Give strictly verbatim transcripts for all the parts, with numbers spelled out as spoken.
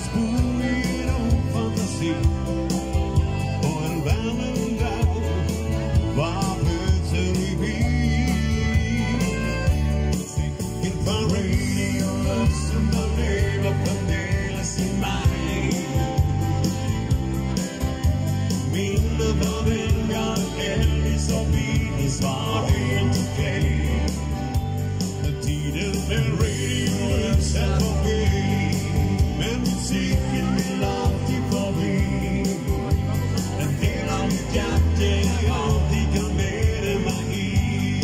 bor i en fantasi och en värmen där var möter vi bil. Inför radio listen the name of the nails in mig. Minne var den jag Elvis och Beatles var helt okej. Tiden med radio är förbi, men musiken vill alltid förbi. En del av mitt hjärta jag alltid kan medemma i.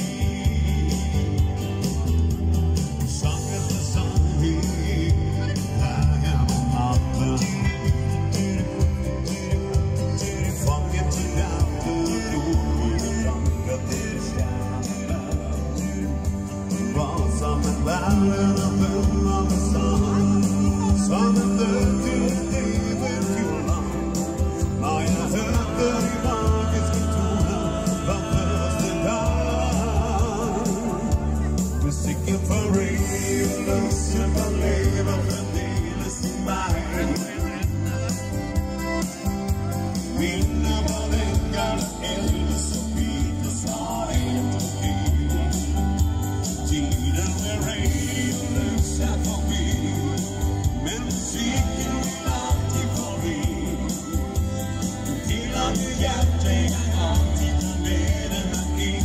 Sång efter sång här hemma natten. Fången till natten, dog i tankar till stjärnorna. Var som en världen av vem av en sång, som en död till ett äventyrland. När jag hörde de magiska toner var första dag. Musiken för radio, lusten för lever fördelas i mig. Minna var den gamla Elvis och Beatles var helt okej. Tiden med radio lusar förbi, men musiken vill alltid förbi. Till att du hjärta jag alltid tar med den i.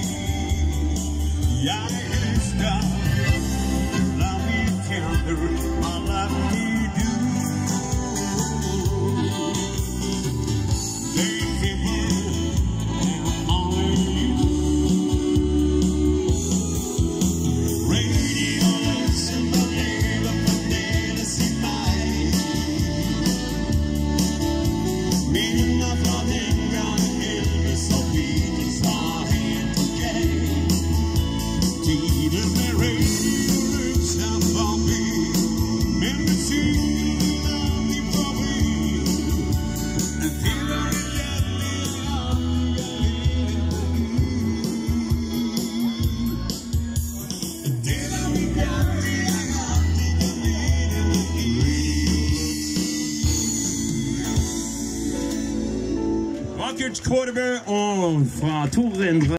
Jag älskar love me tender, I love me do. Baby, and only you. Radio listen the name of the nails in mig. Minna från en gång Elvis och Beatles var helt okej. Tiden med radio lusar förbi, men musiken vill alltid förbi. En till av mitt hjärta jag aldrig lever i. En del av mitt hjärta jag alltid lever i. Rockers Quarterback og fra Tor Endre